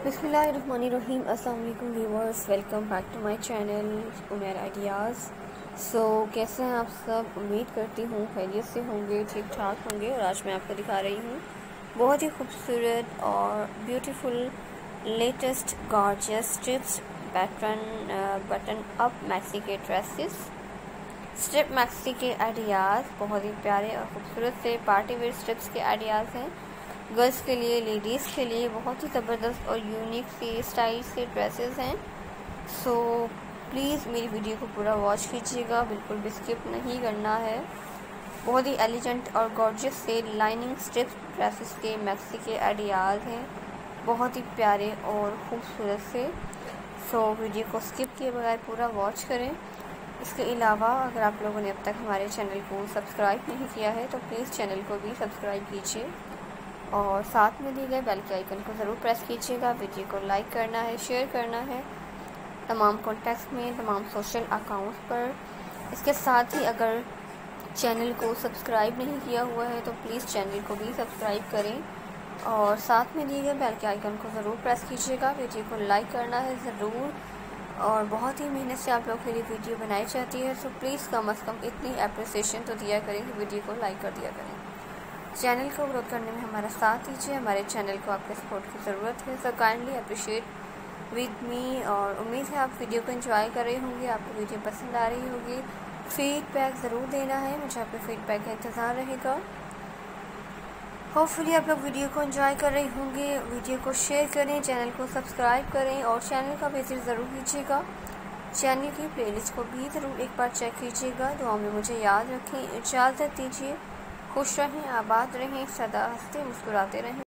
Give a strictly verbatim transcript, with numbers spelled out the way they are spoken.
बिस्मिल्लाहिर्रहमानिर्रहीम। अस्सलाम वालेकुम viewers, welcome back to my channel Umar ideas. So कैसे हैं आप सब? उम्मीद करती हूँ खैरियत से होंगे, ठीक ठाक होंगे। और आज मैं आपको दिखा रही हूँ बहुत ही खूबसूरत और beautiful latest gorgeous stripes pattern button up maxi के ड्रेसेस। स्ट्रिप मैक्सी के आइडियाज़ बहुत ही प्यारे और ख़ूबसूरत से पार्टी वेयर स्ट्रिप्स के आइडियाज़ हैं। गर्ल्स के लिए, लेडीज़ के लिए बहुत ही ज़बरदस्त और यूनिक से स्टाइल से ड्रेसेस हैं। सो प्लीज़ मेरी वीडियो को पूरा वॉच कीजिएगा, बिल्कुल भी स्किप नहीं करना है। बहुत ही एलिजेंट और गॉर्जियस से लाइनिंग स्ट्रिप्स ड्रेसेस के मैक्सी के आइडियाज़ हैं, बहुत ही प्यारे और ख़ूबसूरत से। सो वीडियो को स्किप किए बगैर पूरा वॉच करें। इसके अलावा अगर आप लोगों ने अब तक हमारे चैनल को सब्सक्राइब नहीं किया है तो प्लीज़ चैनल को भी सब्सक्राइब कीजिए और साथ में दिए गए बेल के आइकन को ज़रूर प्रेस कीजिएगा। वीडियो को लाइक करना है, शेयर करना है तमाम कॉन्टैक्ट्स में, तमाम सोशल अकाउंट्स पर। इसके साथ ही अगर चैनल को सब्सक्राइब नहीं किया हुआ है तो प्लीज़ चैनल को भी सब्सक्राइब करें और साथ में दिए गए बेल के आइकन को ज़रूर प्रेस कीजिएगा। वीडियो को लाइक करना है ज़रूर, और बहुत ही मेहनत से आप लोग के लिए वीडियो बनाई जाती है। सो प्लीज़ कम अज़ कम इतनी अप्रिसिएशन तो दिया करें कि वीडियो को लाइक कर दिया करें। चैनल को ग्रोथ करने में हमारा साथ दीजिए। हमारे चैनल को आपके सपोर्ट की ज़रूरत है। So kindly appreciate with me. और उम्मीद है आप वीडियो को एंजॉय कर रहे होंगे, आपको वीडियो पसंद आ रही होगी। फीडबैक ज़रूर देना है, मुझे आपके फीडबैक का इंतज़ार रहेगा। होपफुली आप लोग वीडियो को एंजॉय कर रहे होंगे। वीडियो को शेयर करें, चैनल को सब्सक्राइब करें और चैनल का विजिट ज़रूर कीजिएगा। चैनल की प्लेलिस्ट को भी ज़रूर एक बार चेक कीजिएगा। दुआ में मुझे याद रखें। इजाज़त दीजिए। खुश रहें, आबाद रहें, सदा हंसते मुस्कुराते रहें।